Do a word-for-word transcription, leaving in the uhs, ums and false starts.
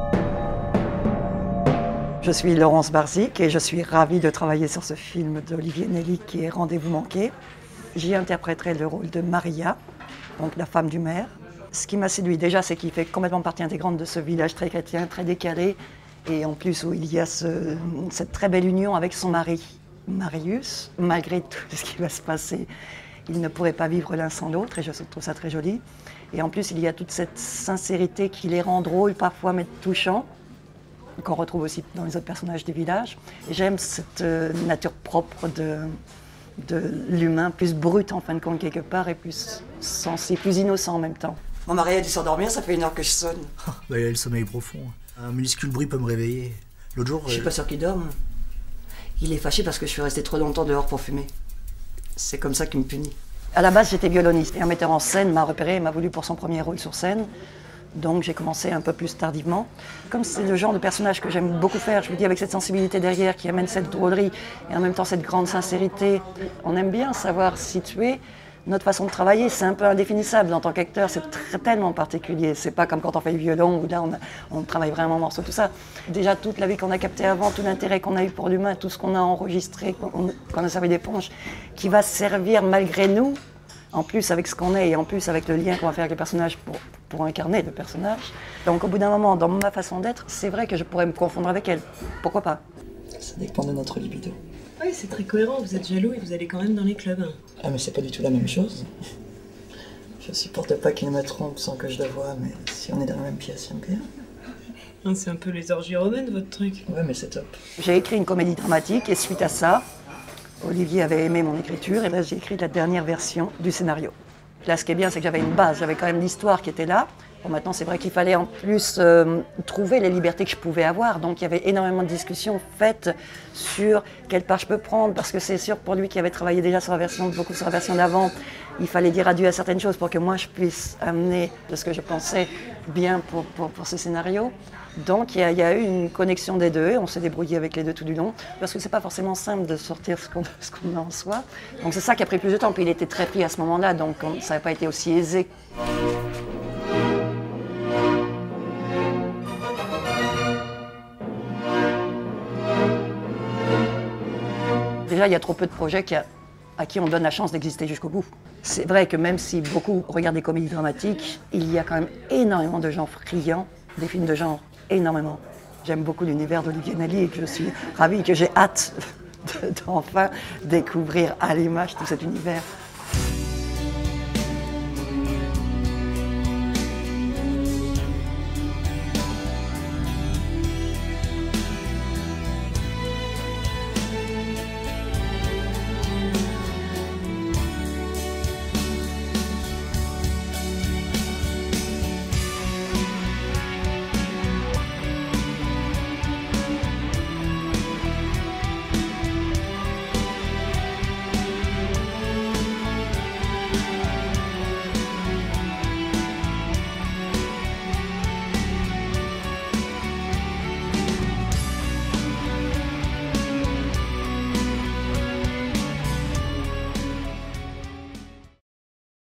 Je suis Laurence Barzic et je suis ravie de travailler sur ce film d'Olivier Nelly qui est Rendez-vous manqué. J'y interpréterai le rôle de Maria, donc la femme du maire. Ce qui m'a séduit déjà, c'est qu'il fait complètement partie intégrante de ce village très chrétien, très décalé, et en plus où il y a ce, cette très belle union avec son mari, Marius. Malgré tout ce qui va se passer, ils ne pourraient pas vivre l'un sans l'autre et je trouve ça très joli. Et en plus, il y a toute cette sincérité qui les rend drôles parfois, mais touchants, qu'on retrouve aussi dans les autres personnages du village. J'aime cette euh, nature propre de, de l'humain, plus brut en fin de compte quelque part, et plus sensible, plus innocent en même temps. Mon mari a dû s'endormir, ça fait une heure que je sonne. Bah, il a le sommeil profond. Un minuscule bruit peut me réveiller. L'autre jour... Je suis euh... pas sûre qu'il dorme. Il est fâché parce que je suis restée trop longtemps dehors pour fumer. C'est comme ça qu'il me punit. À la base, j'étais violoniste, et un metteur en scène m'a repéré et m'a voulu pour son premier rôle sur scène. Donc j'ai commencé un peu plus tardivement. Comme c'est le genre de personnage que j'aime beaucoup faire, je vous dis avec cette sensibilité derrière qui amène cette drôlerie et en même temps cette grande sincérité, on aime bien savoir situer notre façon de travailler. C'est un peu indéfinissable en tant qu'acteur, c'est très, tellement particulier. C'est pas comme quand on fait le violon où là on, a, on travaille vraiment morceau, tout ça. Déjà toute la vie qu'on a captée avant, tout l'intérêt qu'on a eu pour l'humain, tout ce qu'on a enregistré, qu'on qu'on a servi d'éponge, qui va servir malgré nous, en plus avec ce qu'on est et en plus avec le lien qu'on va faire avec le personnage pour, pour incarner le personnage. Donc au bout d'un moment, dans ma façon d'être, c'est vrai que je pourrais me confondre avec elle. Pourquoi pas? Ça dépend de notre libido. Oui, c'est très cohérent, vous êtes jaloux et vous allez quand même dans les clubs. Ah mais c'est pas du tout la même chose. Je supporte pas qu'il me trompe sans que je le voie, mais si on est dans la même pièce, j'aime bien. C'est un peu les orgies romaines, votre truc. Ouais, mais c'est top. J'ai écrit une comédie dramatique et suite à ça, Olivier avait aimé mon écriture et là j'ai écrit la dernière version du scénario. Là ce qui est bien c'est que j'avais une base, j'avais quand même l'histoire qui était là. Bon, maintenant c'est vrai qu'il fallait en plus euh, trouver les libertés que je pouvais avoir, donc il y avait énormément de discussions faites sur quelle part je peux prendre, parce que c'est sûr pour lui qui avait travaillé déjà sur la version, beaucoup sur la version d'avant, il fallait dire adieu à certaines choses pour que moi je puisse amener de ce que je pensais bien pour, pour, pour ce scénario. Donc il y, a, il y a eu une connexion des deux, on s'est débrouillé avec les deux tout du long, parce que c'est pas forcément simple de sortir ce qu'on ce qu'on a en soi. Donc c'est ça qui a pris plus de temps, puis il était très pris à ce moment-là, donc on, ça n'a pas été aussi aisé. Déjà, il y a trop peu de projets qui a, à qui on donne la chance d'exister jusqu'au bout. C'est vrai que même si beaucoup regardent des comédies dramatiques, il y a quand même énormément de gens friands des films de genre, énormément. J'aime beaucoup l'univers d'Olivier Nelly et que je suis ravie, que j'ai hâte d'enfin découvrir à l'image tout cet univers.